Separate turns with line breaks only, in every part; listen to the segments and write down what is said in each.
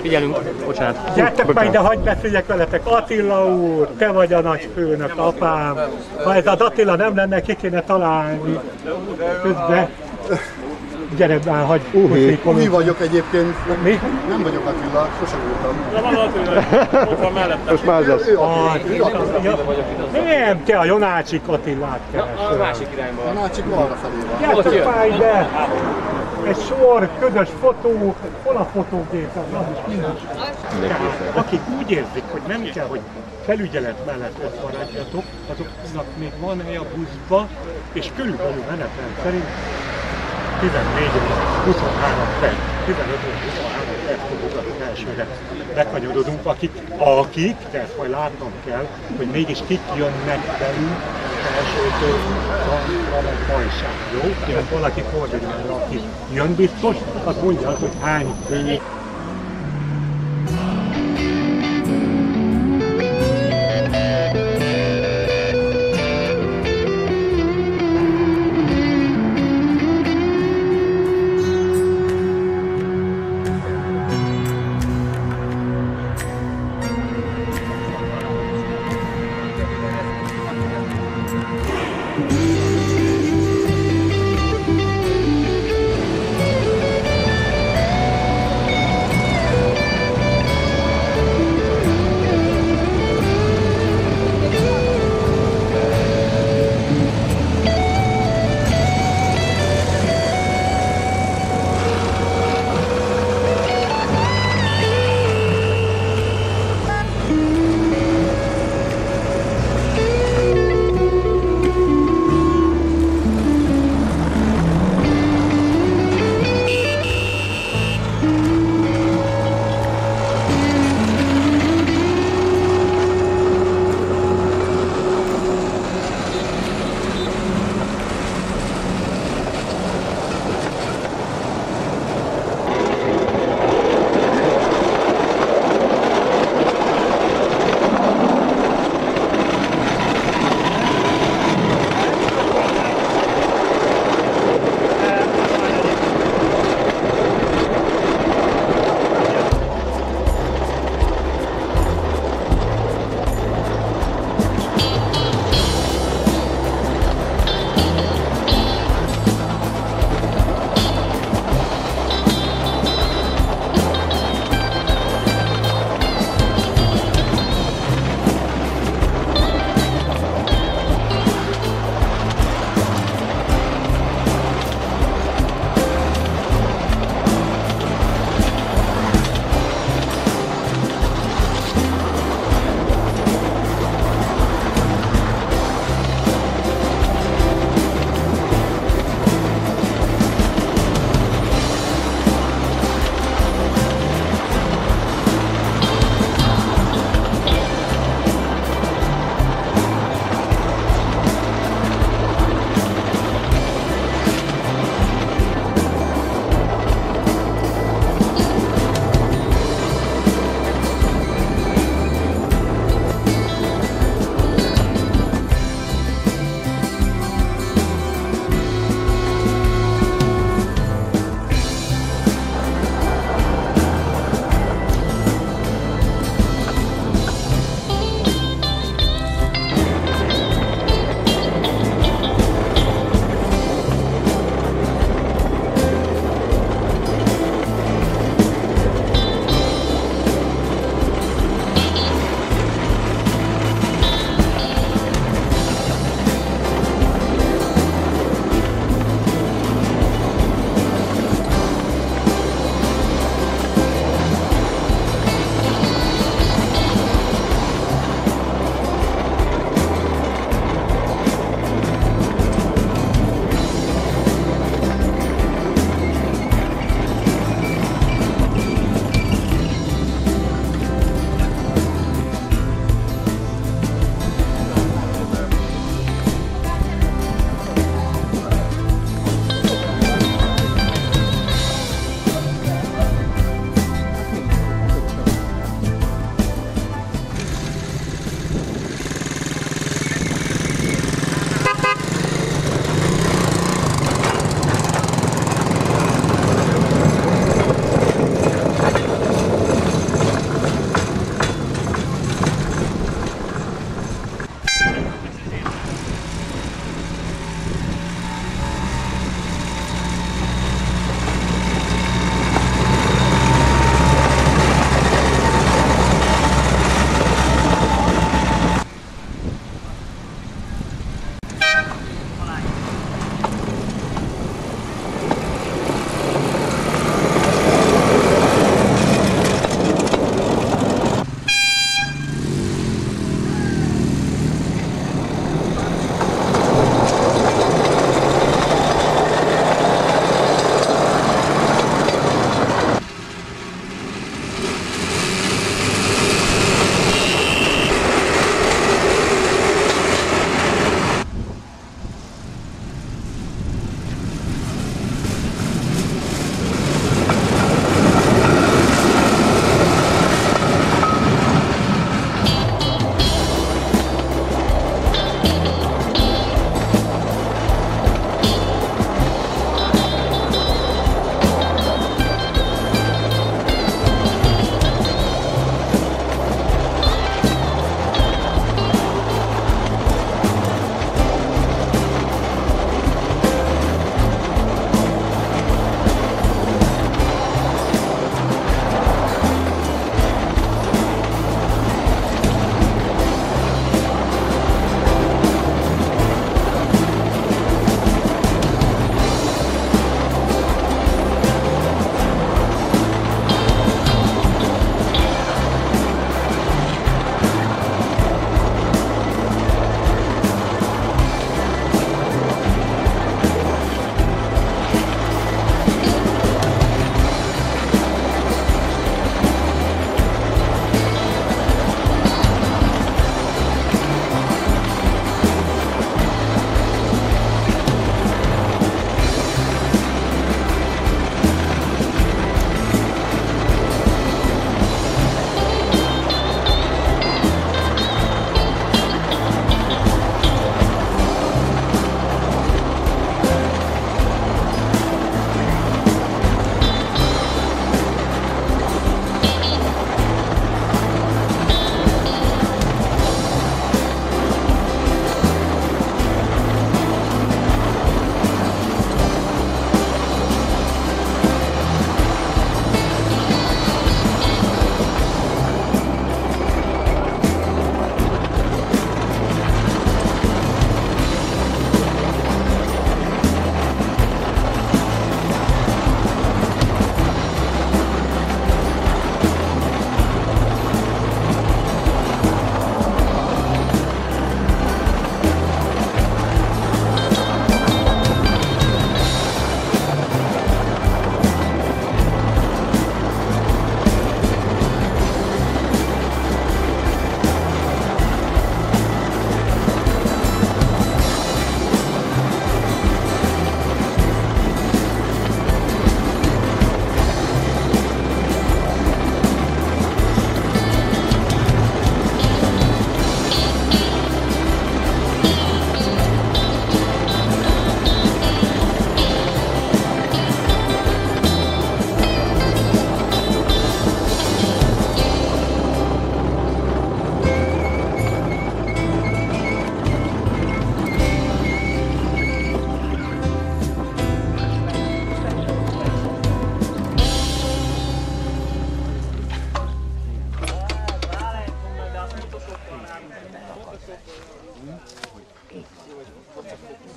Figyelünk, bocsánat.
Gyertek már ide, hagyj beszéljek veletek. Attila úr, te vagy a nagyfőnök, apám. Ha ez az Attila nem lenne, ki kéne találni. Közben. Gyere már, hagyj puszékolni.
Mi vagyok egyébként?
Mi?
Nem vagyok Attila, sosem voltam.
De van Attila, ott van mellettem.
Most már ez.
Nem, te a Jonácsik Attilát keresel.
A másik irányba
A
van.
másik arra felé van.
Gyertek már ide! Egy sor közös fotó, hol a fotógépen? Akik úgy érzik, hogy nem kell, hogy felügyelet mellett ott maradjatok, azoknak még van hely a buszba, és körülbelül menetrend szerint 14 óra, 23 perc, 15 óra, 23 perc fotózat elsőre bekanyarodunk, akik, de ezt majd látnom kell, hogy mégis kik jönnek velünk elsőtől a bajság, jó? Tehát valaki forduljon, aki jön biztos, az mondja azt, hogy hány fő.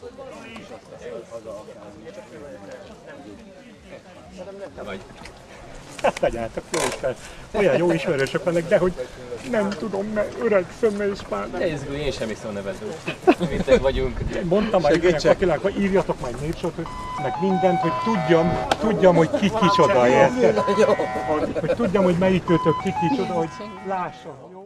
Hát vagyátok, jó Isten. Olyan jó ismerősök vannak, de hogy nem tudom, mert öregszem és már...
Ne izgulj, én sem iszom nevető. Mintek vagyunk.
Mondtam már időnek Attilának, hogy írjatok majd népsort, meg mindent, hogy tudjam, hogy ki kicsoda, érted? Hogy tudjam, hogy melyikőtök ki kicsoda, hogy lássam. Jó?